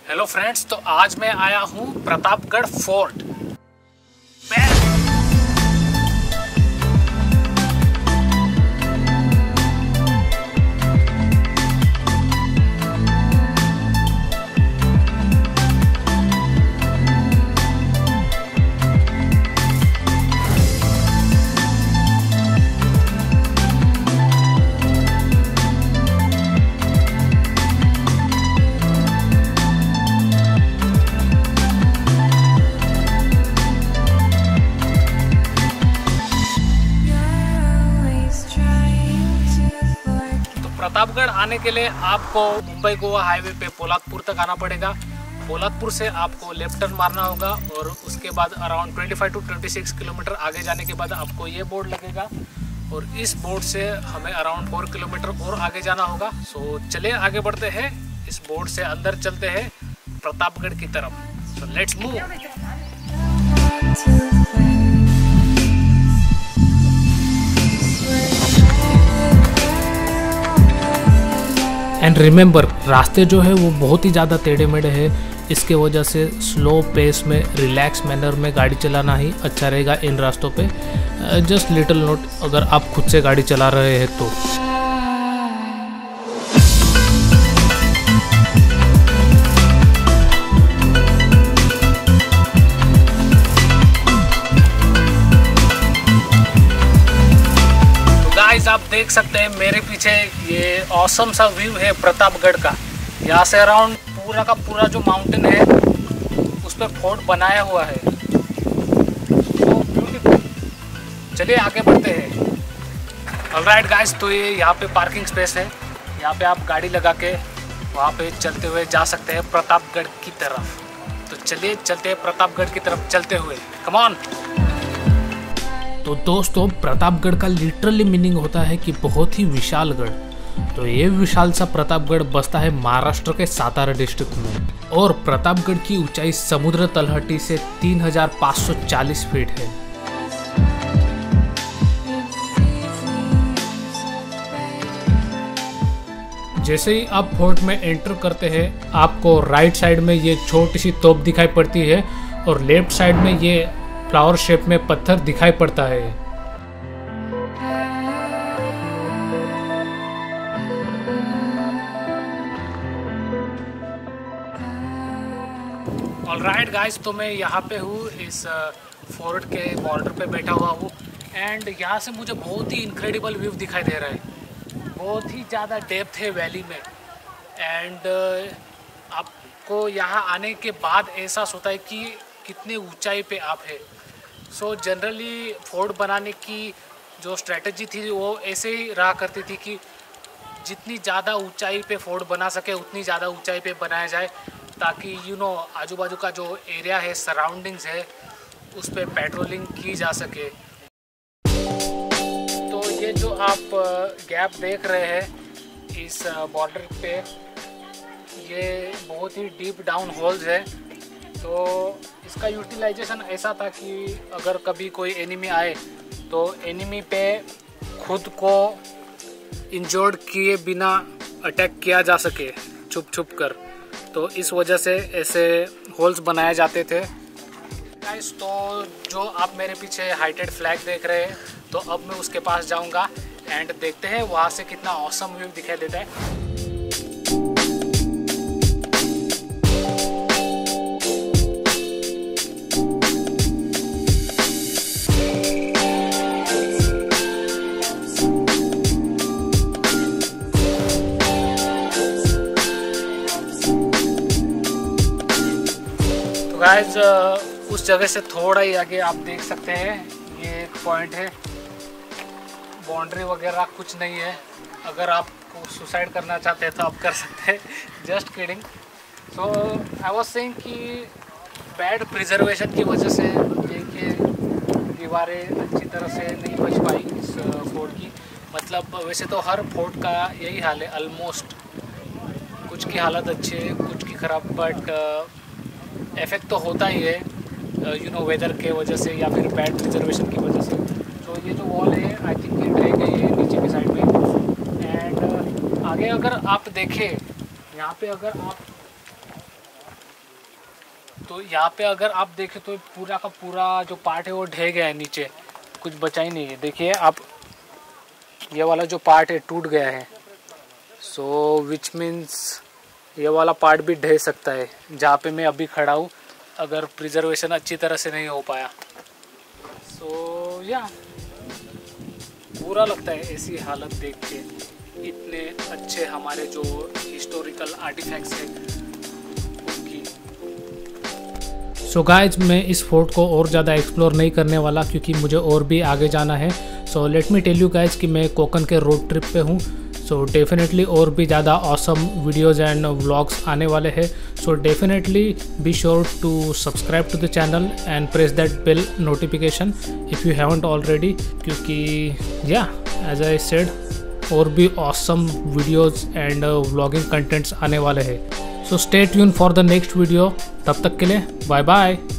Hello friends, तो आज मैं आया हूँ प्रतापगढ़ फोर्ट। प्रतापगढ़ आने के लिए आपको मुंबई गोवा हाईवे पे पोलादपुर तक आना पड़ेगा। पोलादपुर से आपको लेफ्ट टर्न मारना होगा और उसके बाद अराउंड 25 टू 26 किलोमीटर आगे जाने के बाद आपको ये बोर्ड लगेगा और इस बोर्ड से हमें अराउंड 4 किलोमीटर और आगे जाना होगा। सो चलिए आगे बढ़ते हैं, इस बोर्ड से अंदर चलते हैं प्रतापगढ़ की तरफ। So let's move. And remember, रास्ते जो है वो बहुत ही ज़्यादा टेढ़े मेढ़े है। इसके वजह से स्लो पेस में रिलैक्स मैनर में गाड़ी चलाना ही अच्छा रहेगा इन रास्तों पे। जस्ट लिटिल नोट, अगर आप खुद से गाड़ी चला रहे हैं तो। आप देख सकते हैं मेरे पीछे ये ऑसम सा व्यू है प्रतापगढ़ का। यहाँ से अराउंड पूरा का पूरा जो माउंटेन है उस पर फोर्ट बनाया हुआ है। तो ब्यूटीफुल। चलिए आगे बढ़ते हैं। ऑलराइट गाइस, तो ये यहाँ पे पार्किंग स्पेस है। यहाँ पे आप गाड़ी लगा के वहाँ पे चलते हुए जा सकते हैं प्रतापगढ़ की तरफ। तो चलिए चलते हैं प्रतापगढ़ की तरफ चलते हुए। Come on. तो दोस्तों, प्रतापगढ़ का लिटरली मीनिंग होता है कि बहुत ही विशाल गढ़। तो ये विशाल सा प्रतापगढ़ बसता है महाराष्ट्र के सातारा डिस्ट्रिक्ट में और प्रतापगढ़ की ऊंचाई समुद्र तलहटी से 3540 फीट है। जैसे ही आप फोर्ट में एंटर करते हैं, आपको राइट साइड में ये छोटी सी तोप दिखाई पड़ती है और लेफ्ट साइड में ये फ्लावर शेप में पत्थर दिखाई पड़ता है। ऑलराइट गाइस, तो मैं यहाँ पे हूँ, इस फोर्ट के बॉर्डर पे बैठा हुआ हूँ एंड यहाँ से मुझे बहुत ही इनक्रेडिबल व्यू दिखाई दे रहा है। बहुत ही ज़्यादा डेप्थ है वैली में एंड आपको यहाँ आने के बाद एहसास होता है कि कितने ऊंचाई पे आप है। सो जनरली फोर्ट बनाने की जो स्ट्रेटजी थी वो ऐसे ही रहा करती थी कि जितनी ज़्यादा ऊंचाई पे फोर्ट बना सके उतनी ज़्यादा ऊंचाई पे बनाया जाए, ताकि आजू बाजू का जो एरिया है, सराउंडिंग्स है, उस पर पेट्रोलिंग की जा सके। तो ये जो आप गैप देख रहे हैं इस बॉर्डर पे, ये बहुत ही डीप डाउन होल्स है। तो इसका यूटिलाइजेशन ऐसा था कि अगर कभी कोई एनिमी आए तो एनिमी पे खुद को इंजर्ड किए बिना अटैक किया जा सके छुप छुप कर। तो इस वजह से ऐसे होल्स बनाए जाते थे गाइस। तो जो आप मेरे पीछे हाइटेड फ्लैग देख रहे हैं, तो अब मैं उसके पास जाऊंगा एंड देखते हैं वहाँ से कितना ऑसम व्यू दिखाई देता है। गाइस, उस जगह से थोड़ा ही आगे आप देख सकते हैं ये एक पॉइंट है। बाउंड्री वगैरह कुछ नहीं है। अगर आप सुसाइड करना चाहते हैं तो आप कर सकते हैं। Just kidding. So I was saying कि बैड प्रिजर्वेशन की वजह से देखिए दीवारें अच्छी तरह से नहीं बच पाई इस फोर्ट की। मतलब वैसे तो हर फोर्ट का यही हाल है ऑलमोस्ट। कुछ की हालत अच्छी है, कुछ की ख़राब, बट इफेक्ट तो होता ही है वेदर के वजह से या फिर बैड रिजर्वेशन की वजह से। तो ये जो वॉल है आई थिंक ये ढह गई है नीचे की साइड में। एंड आगे अगर आप देखें यहाँ पे, अगर आप तो यहाँ पे अगर आप देखें तो पूरा का पूरा जो पार्ट है वो ढह गया है, नीचे कुछ बचा ही नहीं है। देखिए आप, ये वाला जो पार्ट है टूट गया है। सो विच मीन्स ये वाला पार्ट भी ढह सकता है जहाँ पे मैं अभी खड़ा हूँ, अगर प्रिजर्वेशन अच्छी तरह से नहीं हो पाया। सो या बुरा लगता है ऐसी हालत देख के, इतने अच्छे हमारे जो हिस्टोरिकल आर्टिफैक्ट्स हैं उनकी। सो गाइज, मैं इस फोर्ट को और ज़्यादा एक्सप्लोर नहीं करने वाला क्योंकि मुझे और भी आगे जाना है। So let me tell you guys कि मैं कोकन के रोड ट्रिप पे हूँ। सो डेफिनेटली और भी ज़्यादा ऑसम वीडियोज़ एंड व्लॉग्स आने वाले हैं। So definitely be sure to subscribe to the channel and press that bell notification if you haven't already, क्योंकि या एज आई सेड और भी awesome videos and vlogging contents आने वाले हैं। So stay tune for the next video. तब तक के लिए बाय बाय।